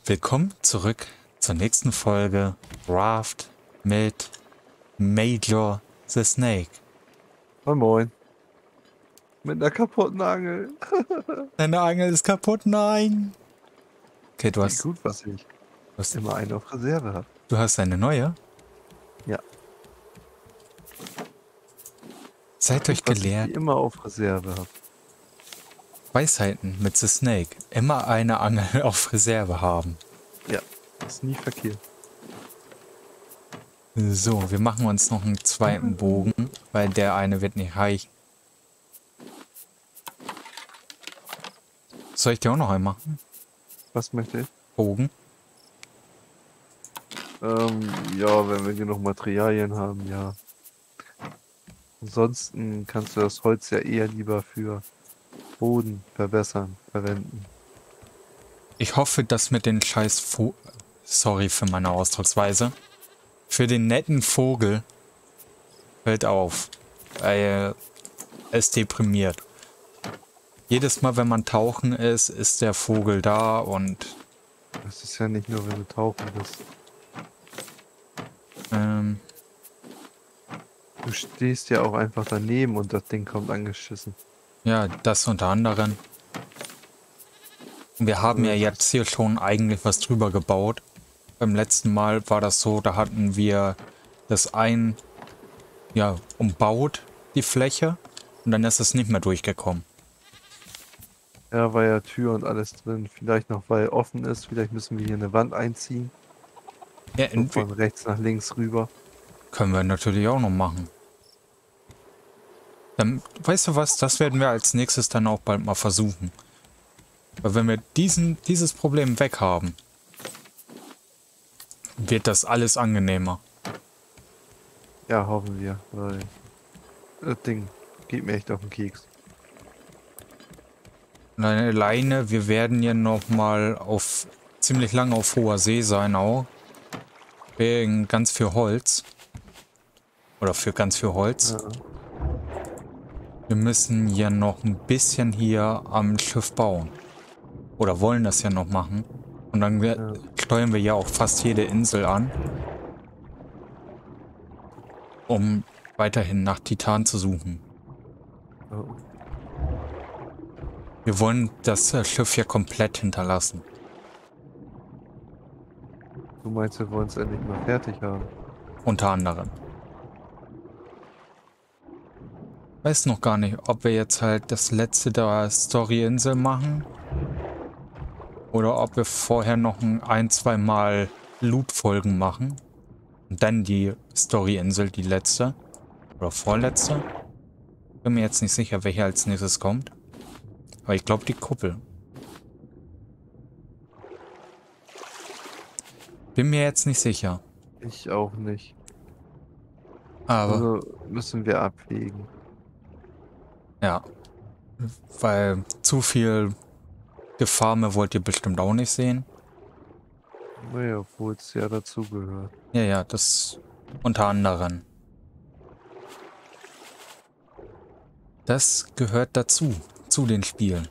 Willkommen zurück zur nächsten Folge Raft mit Major the Snake. Moin Moin. Mit einer kaputten Angel. Deine Angel ist kaputt, nein! Okay, du Wie hast, gut, was ich du hast, immer eine auf Reserve habe. du hast eine neue. Ja, Seid gut, euch was ich die gelehrt, immer auf Reserve habe. Weisheiten mit The Snake. Immer eine Angel auf Reserve haben. Ja, ist nie verkehrt. So, wir machen uns noch einen zweiten Bogen, weil der eine wird nicht reichen. Soll ich dir auch noch einen machen? Was möchte ich? Bogen? Ja, wenn wir genug Materialien haben, ja. Ansonsten kannst du das Holz ja eher lieber für Boden verbessern, verwenden. Ich hoffe, dass mit den scheiß Sorry für meine Ausdrucksweise. Für den netten Vogel hört auf. Weil es deprimiert. Jedes Mal, wenn man tauchen ist der Vogel da und Das ist ja nicht nur, wenn du tauchen bist. ähm, Du stehst ja auch einfach daneben und das Ding kommt angeschissen. ja, das unter anderem. Wir haben ja Das jetzt hier schon eigentlich was drüber gebaut. Beim letzten Mal war das so, da hatten wir das umbaut, die Fläche, und dann ist es nicht mehr durchgekommen. Ja, war ja Tür und alles drin. Vielleicht noch, weil offen ist. Vielleicht müssen wir hier eine Wand einziehen. Ja, So von rechts nach links rüber. können wir natürlich auch noch machen. Dann, weißt du was, das werden wir als nächstes dann auch bald mal versuchen. Weil wenn wir dieses Problem weg haben, wird das alles angenehmer. Ja, hoffen wir. Weil das Ding geht mir echt auf den Keks. Und alleine, wir werden ja noch mal auf ziemlich lange auf hoher See sein auch. Wegen ganz viel Holz. Oder für ganz viel Holz. Ja. Wir müssen ja noch ein bisschen hier am Schiff bauen. Oder wollen das ja noch machen. Und dann Ja. steuern wir ja auch fast jede Insel an. Um weiterhin nach Titan zu suchen. Oh. Wir wollen das Schiff ja komplett hinterlassen. Du meinst, wir wollen es endlich mal fertig haben? Unter anderem. Weiß noch gar nicht, ob wir jetzt halt das letzte der Story-Insel machen. Oder ob wir vorher noch ein, zwei Mal Loot-Folgen machen. Und dann die Story-Insel, die letzte. Oder vorletzte. Bin mir jetzt nicht sicher, welche als nächstes kommt. Aber ich glaube die Kuppel. Bin mir jetzt nicht sicher. Ich auch nicht. Aber, Also müssen wir abwägen. ja. Weil zu viel Gefarme wollt ihr bestimmt auch nicht sehen. Naja, obwohl es ja dazugehört. Ja, ja, das unter anderem. Das gehört dazu, zu den Spielen.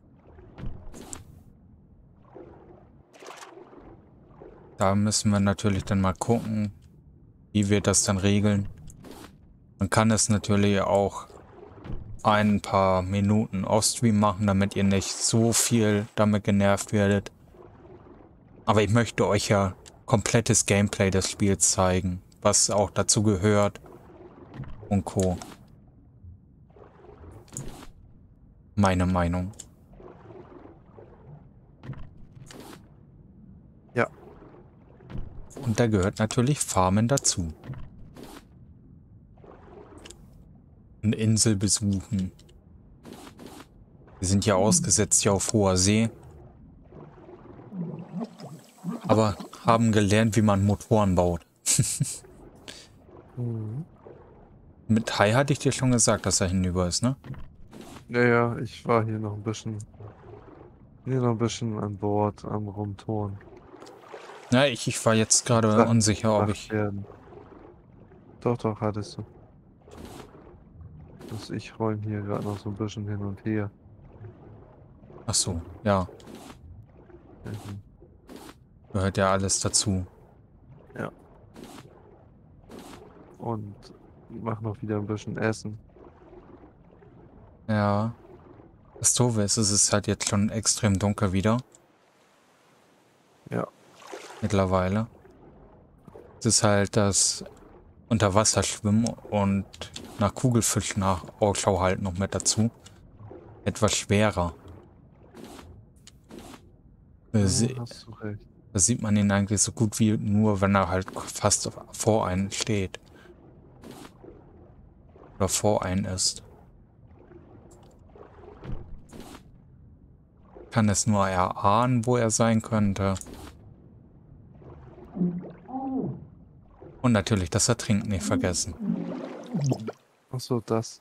Da müssen wir natürlich dann mal gucken, wie wir das dann regeln. Man kann es natürlich auch ein paar Minuten Offstream machen, damit ihr nicht so viel damit genervt werdet. Aber ich möchte euch ja komplettes Gameplay des Spiels zeigen, was auch dazu gehört und Co. Meine Meinung. Ja. Und da gehört natürlich Farmen dazu. Eine Insel besuchen. Wir sind ja ausgesetzt hier auf hoher See. Aber haben gelernt, wie man Motoren baut. Mhm. Mit Hai hatte ich dir schon gesagt, dass er hinüber ist, ne? Naja, ich war hier noch ein bisschen. Hier noch ein bisschen an Bord, am Rumtouren. Ja, ich war jetzt gerade Sachen unsicher, ob gemacht ich... werden. Doch, doch, hattest du. Also ich räume hier gerade noch so ein bisschen hin und her. Ach so, ja. Mhm. Gehört ja alles dazu. Ja. Und mach noch wieder ein bisschen Essen. Ja. Das Doofe ist, es ist halt jetzt schon extrem dunkel wieder. Ja. Mittlerweile. Es ist halt das Unterwasserschwimmen und nach Kugelfischen nach Ausschau halten noch mit dazu. Etwas schwerer. Ja, Se- hast du recht. Da sieht man ihn eigentlich so gut wie nur, wenn er halt fast vor einem steht. Oder vor einem ist. Kann es nur erahnen, wo er sein könnte. Und natürlich das Ertrinken nicht vergessen. Ach so, das.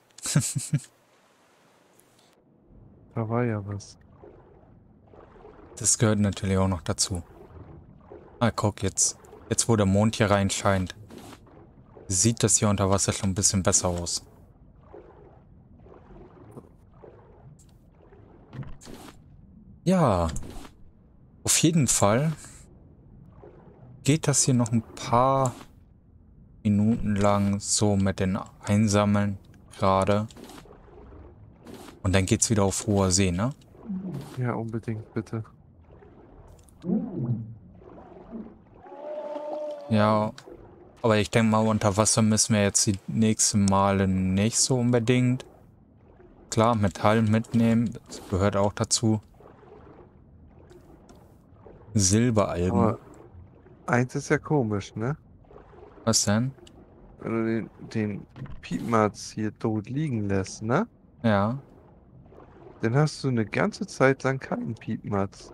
Da war ja was. Das gehört natürlich auch noch dazu. Ah, guck jetzt. Jetzt, wo der Mond hier reinscheint, sieht das hier unter Wasser schon ein bisschen besser aus. Ja, auf jeden Fall geht das hier noch ein paar Minuten lang so mit den Einsammeln gerade. Und dann geht's wieder auf hoher See, ne? Ja, unbedingt, bitte. Ja, aber ich denke mal, unter Wasser müssen wir jetzt die nächsten Male nicht so unbedingt. Klar, Metall mitnehmen, das gehört auch dazu. Silberalgen. Aber eins ist ja komisch, ne? Was denn? Wenn du den Piepmatz hier tot liegen lässt, ne? Ja. Dann hast du eine ganze Zeit lang keinen Piepmatz.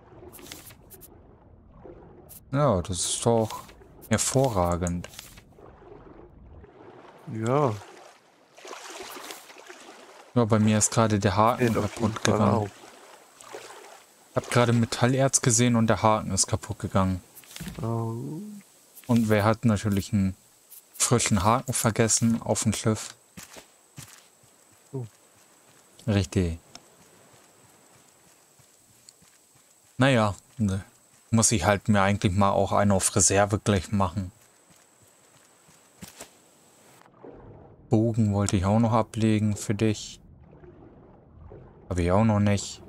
Ja, das ist doch hervorragend. Ja, Ja, bei mir ist gerade der Haken fällt auf jeden kaputt Fall gegangen. auf. Ich habe gerade Metallerz gesehen und der Haken ist kaputt gegangen. Oh, Und wer hat natürlich einen frischen Haken vergessen auf dem Schiff? oh. Richtig. Naja, ne, muss ich halt mir eigentlich mal auch einen auf Reserve gleich machen. Bogen wollte ich auch noch ablegen für dich. Habe ich auch noch nicht.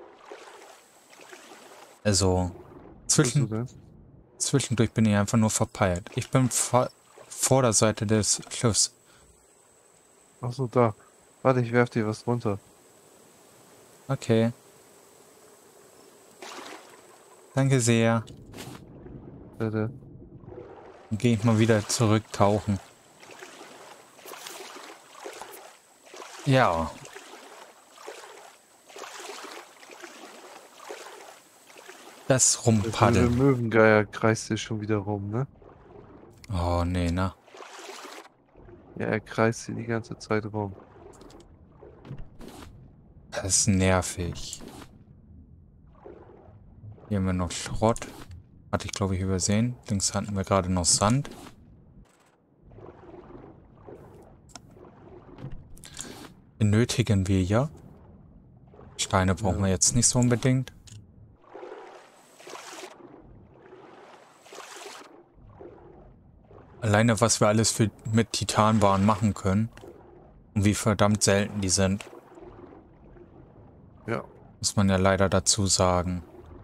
Also, Bist du denn? zwischendurch bin ich einfach nur verpeilt. Ich bin vor der Seite des Schiffs. Ach so, da. Warte, ich werf dir was runter. Okay. Danke sehr. Bitte. Dann gehe ich mal wieder zurück tauchen. Ja. Das Der blöde Rumpaddeln. Möwengeier kreist hier schon wieder rum, ne? Oh, nee, ne? Ja, er kreist hier die ganze Zeit rum. Das ist nervig. Hier haben wir noch Schrott. Hatte ich, glaube ich, übersehen. Links hatten wir gerade noch Sand. Benötigen wir ja. Steine brauchen wir Ja. jetzt nicht so unbedingt. Alleine, was wir alles mit Titanwaren machen können. Und wie verdammt selten die sind. Ja. Muss man ja leider dazu sagen.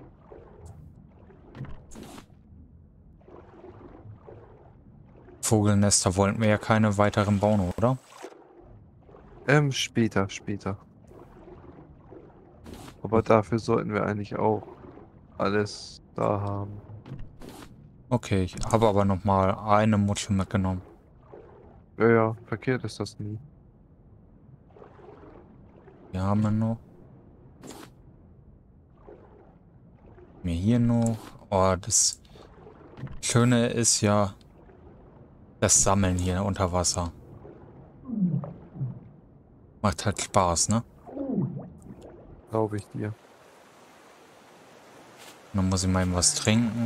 Vogelnester wollten wir ja keine weiteren bauen, oder? Später. Aber dafür sollten wir eigentlich auch alles da haben. Okay, ich habe aber noch mal eine Muschel mitgenommen. Ja, ja, verkehrt ist das nie. Hier haben wir noch. Mir hier noch. Oh, das Schöne ist ja das Sammeln hier unter Wasser. Macht halt Spaß, ne? Glaube ich dir. Dann muss ich mal eben was trinken.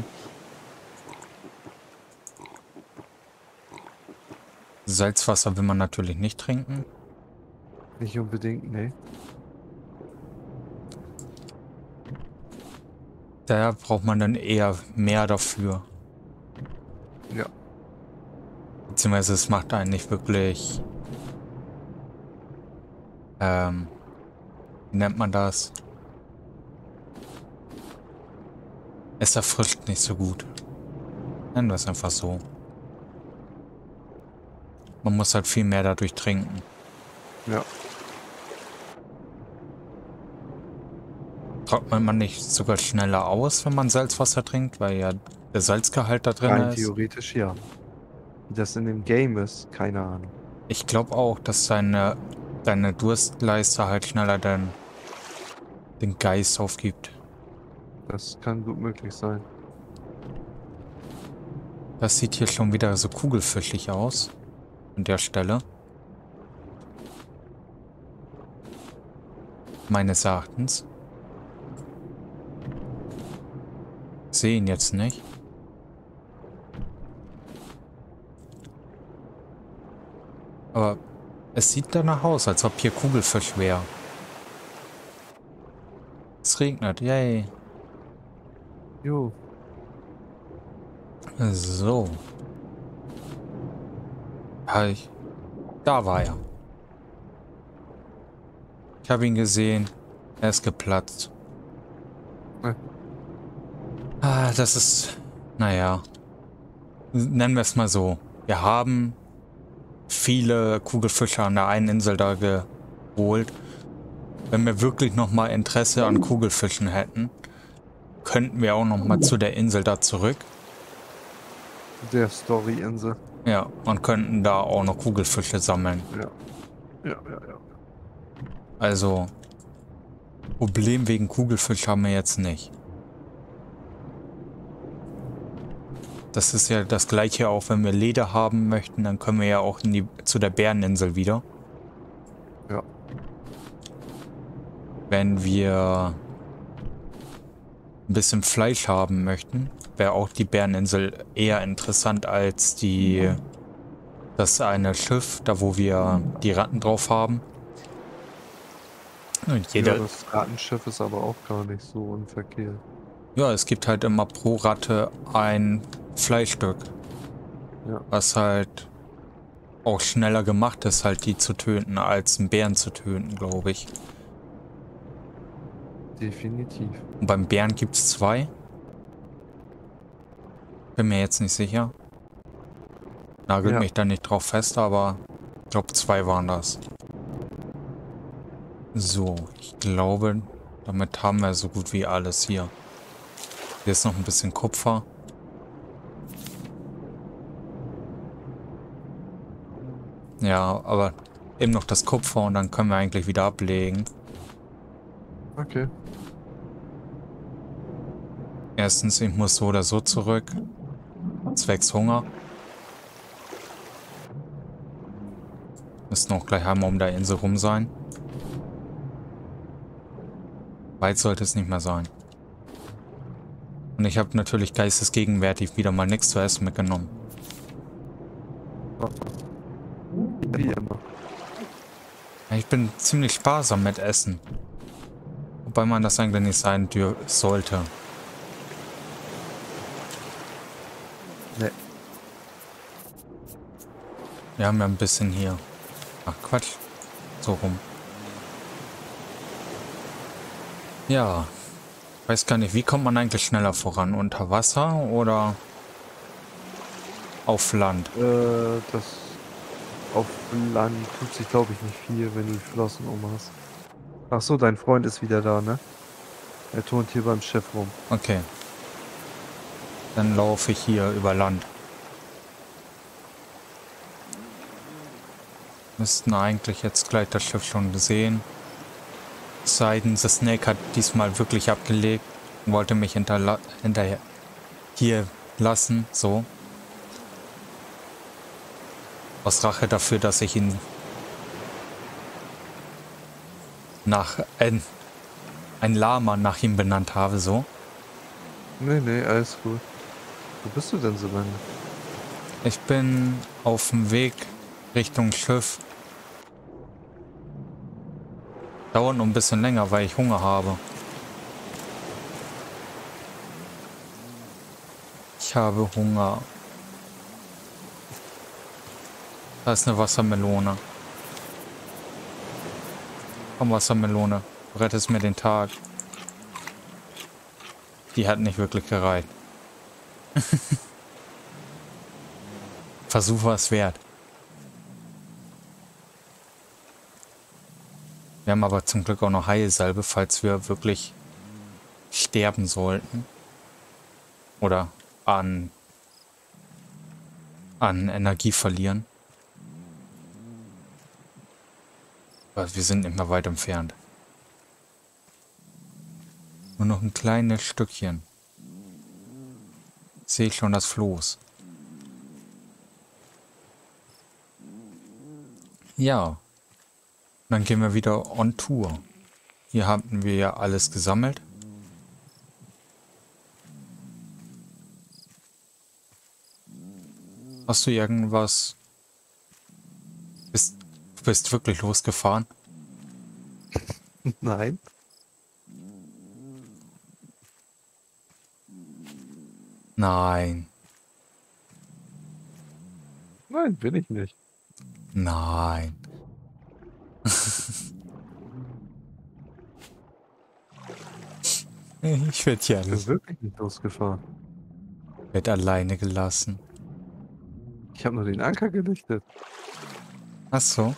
Salzwasser will man natürlich nicht trinken. Nicht unbedingt, nee. Da braucht man dann eher mehr dafür. Ja. Beziehungsweise es macht einen nicht wirklich, wie nennt man das? Es erfrischt nicht so gut. Nennen wir es einfach so. Man muss halt viel mehr dadurch trinken. Ja. Trocknet man nicht sogar schneller aus, wenn man Salzwasser trinkt, weil ja der Salzgehalt da drin Rein ist? theoretisch ja. Wie das in dem Game ist, keine Ahnung. Ich glaube auch, dass deine Durstleiste halt schneller den Geist aufgibt. Das kann gut möglich sein. Das sieht hier schon wieder so kugelfischig aus. An der Stelle. Meines Erachtens. Sehe ihn jetzt nicht. Aber es sieht danach aus, als ob hier Kugelfisch wäre. Es regnet, yay. Jo. So. Da war er. Ich habe ihn gesehen. Er ist geplatzt. Das ist... Naja. Nennen wir es mal so. Wir haben viele Kugelfische an der einen Insel da geholt. Wenn wir wirklich nochmal Interesse an Kugelfischen hätten, könnten wir auch nochmal zu der Insel da zurück. Der Story-Insel. Ja, und könnten da auch noch Kugelfische sammeln. Ja. Ja. Also, Problem wegen Kugelfisch haben wir jetzt nicht. Das ist ja das gleiche auch, wenn wir Leder haben möchten, dann können wir ja auch zu der Bäreninsel wieder. Ja. Wenn wir ein bisschen Fleisch haben möchten, wäre auch die Bäreninsel eher interessant als das eine Schiff, da wo wir die Ratten drauf haben. Und Ja, das Ratenschiff ist aber auch gar nicht so unverkehrt. ja, es gibt halt immer pro Ratte ein Fleischstück. Ja. Was halt auch schneller gemacht ist, halt die zu töten, als einen Bären zu töten, glaube ich. Definitiv. Und beim Bären gibt es 2. Bin mir jetzt nicht sicher. Nagelt mich da nicht drauf fest, aber ich glaube 2 waren das. So, ich glaube, damit haben wir so gut wie alles hier. Hier ist noch ein bisschen Kupfer. Ja, aber eben noch das Kupfer und dann können wir eigentlich wieder ablegen. Okay. Erstens, ich muss so oder so zurück. Zwecks Hunger. Müssen auch gleich einmal um der Insel rum sein. Weit sollte es nicht mehr sein. Und ich habe natürlich geistesgegenwärtig wieder mal nichts zu essen mitgenommen. Wie immer. Ich bin ziemlich sparsam mit Essen. Wobei man das eigentlich nicht sein sollte. Nee. Wir haben ja ein bisschen hier. Ach Quatsch. So rum. Ja. Weiß gar nicht, wie kommt man eigentlich schneller voran? Unter Wasser oder auf Land? Das auf Land tut sich, glaube ich, nicht viel, wenn du die Flossen um hast. Ach so, dein Freund ist wieder da, ne? Er turnt hier beim Schiff rum. Okay. Dann laufe ich hier über Land. Müssten eigentlich jetzt gleich das Schiff schon sehen. Es sei denn, The Snake hat diesmal wirklich abgelegt und wollte mich hinterher hier lassen, so. Aus Rache dafür, dass ich ihn nach ein Lama nach ihm benannt habe, so. Nee, alles gut. Wo bist du denn so lange? Ich bin auf dem Weg Richtung Schiff. Dauert noch ein bisschen länger, weil ich Hunger habe. Ich habe Hunger. Da ist eine Wassermelone. Komm, Wassermelone. Du rettest mir den Tag. Die hat nicht wirklich gereicht. Versuch war es wert. Wir haben aber zum Glück auch noch Heilsalbe, falls wir wirklich sterben sollten. Oder an Energie verlieren. Aber wir sind nicht mehr weit entfernt. Nur noch ein kleines Stückchen. Sehe ich schon das Floß. Ja. Dann gehen wir wieder on Tour. Hier hatten wir ja alles gesammelt. Hast du irgendwas? Du bist wirklich losgefahren? Nein. Nein. Nein, bin ich nicht. Nein. Ich werde Ich bin wirklich nicht losgefahren. alleine gelassen. Ich habe nur den Anker gelichtet. Ach so.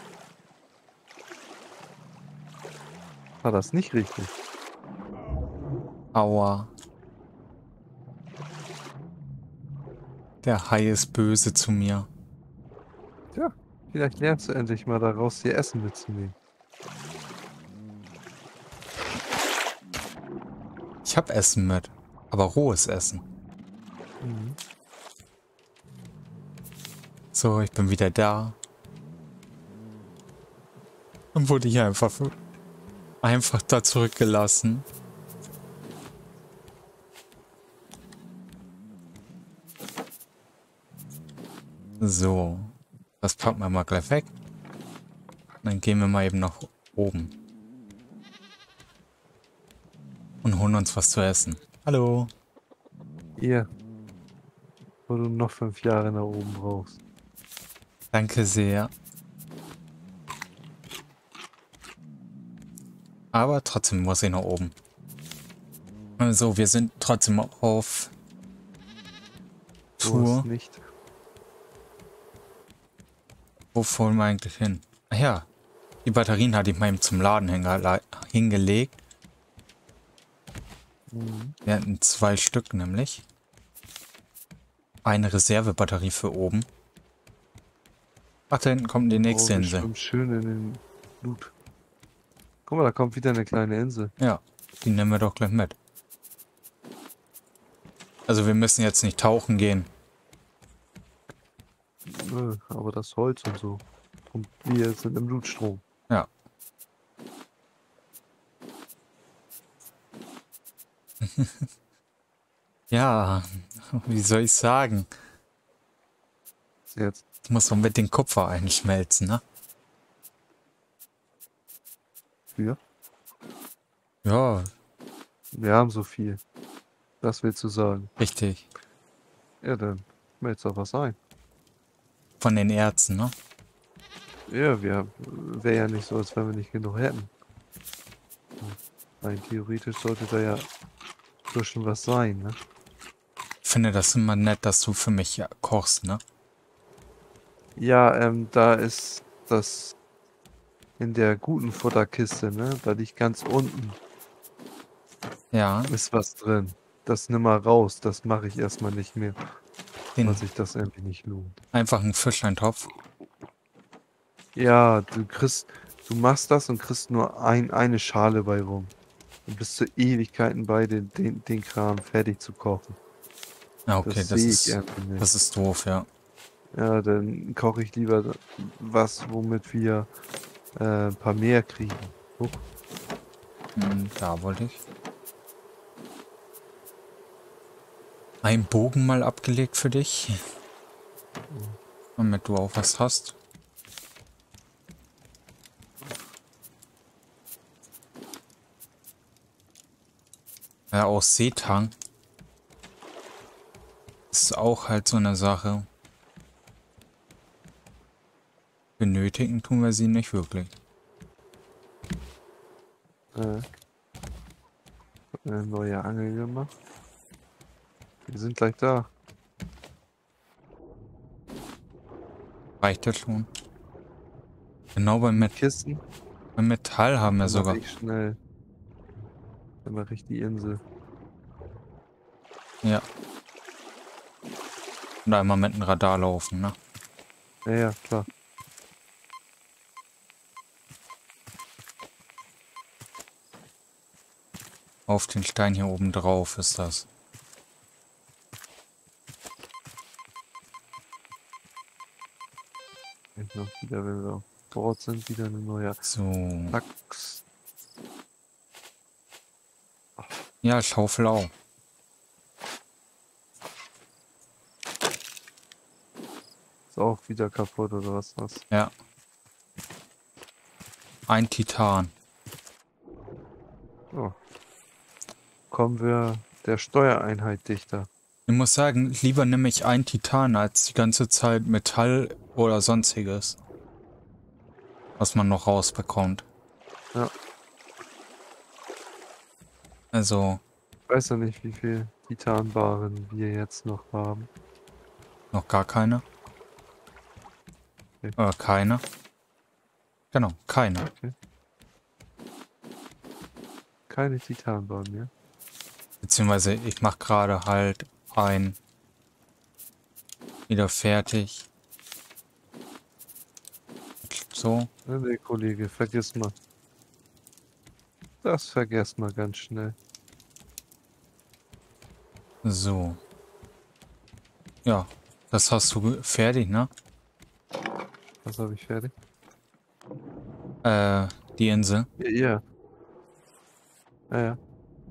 War das nicht richtig? Aua. Der Hai ist böse zu mir. Tja, vielleicht lernst du endlich mal daraus, dir Essen mitzunehmen. Ich habe Essen mit. Aber rohes Essen. Mhm. So, ich bin wieder da. Und wurde hier einfach da zurückgelassen. So. Das packen wir mal gleich weg. Dann gehen wir mal eben nach oben. Und holen uns was zu essen. Hallo. Hier, wo du noch 5 Jahre nach oben brauchst. Danke sehr. Aber trotzdem muss ich nach oben. Also, wir sind trotzdem auf Du Tour. hast nicht. Wo wollen wir eigentlich hin? Ach ja, die Batterien hatte ich mal eben zum Laden hingelegt. Mhm. Wir hatten 2 Stück nämlich. Eine Reservebatterie für oben. Ach, da hinten kommt die nächste Oh, wir Insel. schwimmen schön in den Blut. Guck mal, da kommt wieder eine kleine Insel. Ja, die nehmen wir doch gleich mit. Also wir müssen jetzt nicht tauchen gehen. Nö, aber das Holz und so. Und wir sind im Blutstrom. Ja. Ja, wie soll ich sagen? Jetzt. Ich muss doch mit dem Kupfer einschmelzen, ne? Für? Ja, Wir haben so viel. Das willst du sagen. richtig. Ja, dann schmelzt doch was ein. Von den Erzen, ne? Ja, wäre ja nicht so, als wenn wir nicht genug hätten. Rein theoretisch sollte da ja schon was sein, ne? Ich finde das immer nett, dass du für mich kochst, ne? Ja, da ist das in der guten Futterkiste, ne? Da liegt ganz unten Ja, ist was drin. Das nimm mal raus, das mache ich erstmal nicht mehr, weil den sich das irgendwie nicht lohnt. einfach einen Fischleintopf. Ja, du machst das und kriegst nur eine Schale bei rum. Und bist zu Ewigkeiten bei den Kram fertig zu kochen. Ja, okay, Das sehe ich irgendwie nicht. das ist doof, ja. Ja, dann koche ich lieber was, womit wir ein paar mehr kriegen. Huch. Da wollte ich. Ein Bogen mal abgelegt für dich. Damit du auch was hast. Ja, aus Seetang. ist auch halt so eine Sache. Benötigen tun wir sie nicht wirklich. Eine neue Angel gemacht. Wir sind gleich da. Reicht das schon? Genau beim Kisten. Metall haben wir Dann mach sogar. ich schnell. Dann mache ich die Insel. Ja. Und einmal mit dem Radar laufen, ne? Ja, ja, klar. Auf den Stein hier oben drauf ist das. Ich noch wieder, wenn wir auf Bord sind, wieder eine neue So. Axt. Ja, Schaufel auch. Ist auch wieder kaputt oder was? Ja. Ein Titan. Oh. Kommen wir der Steuereinheit dichter. Ich muss sagen, lieber nehme ich ein Titan als die ganze Zeit Metall oder sonstiges. Was man noch rausbekommt. Ja. Also, Ich weiß ja nicht, wie viel Titanbaren wir jetzt noch haben. noch gar keine. Okay. Keine. Genau, keine. Okay. Keine Titanbaren mehr. Beziehungsweise ich mache gerade halt ein wieder fertig. So. Nee, Kollege, vergiss mal. Das vergesst mal ganz schnell. So. Ja, das hast du fertig, ne? Was habe ich fertig? Die Insel. Ja, ja. Ja, ja.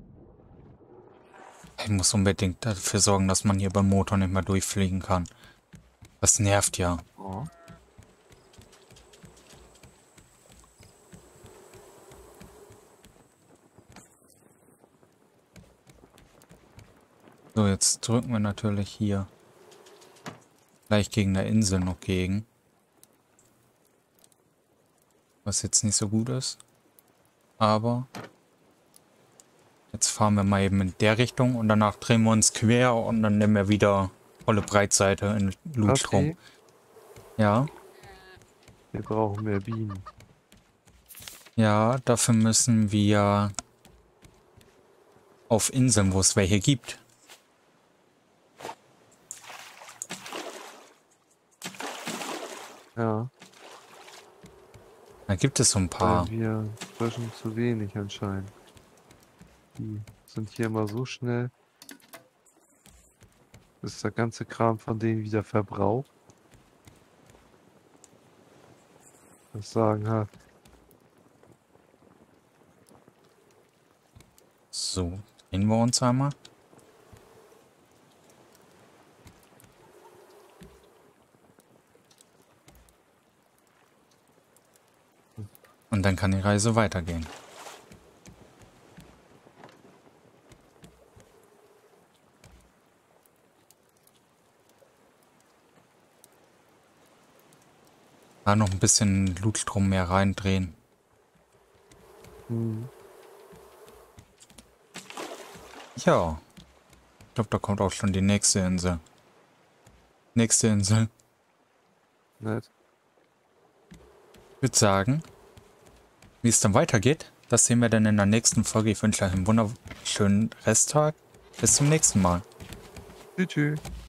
Ich muss unbedingt dafür sorgen, dass man hier beim Motor nicht mehr durchfliegen kann. Das nervt ja. Oh. So, jetzt drücken wir natürlich hier gleich gegen der Insel noch gegen. Was jetzt nicht so gut ist. Aber jetzt fahren wir mal eben in der Richtung und danach drehen wir uns quer und dann nehmen wir wieder volle Breitseite in Lutstrom. Kaffee? Ja. Wir brauchen mehr Bienen. Ja, dafür müssen wir auf Inseln, wo es welche gibt. Ja, Da gibt es so ein paar. weil wir frischen zu wenig anscheinend. Die sind hier immer so schnell, bis der ganze Kram von denen wieder verbraucht. Das sagen hat. So, drehen wir uns einmal. Und dann kann die Reise weitergehen. Da noch ein bisschen Lutstrom mehr reindrehen. Hm. Ja. Ich glaube, da kommt auch schon die nächste Insel. Nächste Insel. Nett. Ich würde sagen, wie es dann weitergeht, das sehen wir dann in der nächsten Folge. Ich wünsche euch einen wunderschönen Resttag. Bis zum nächsten Mal. Tschüss.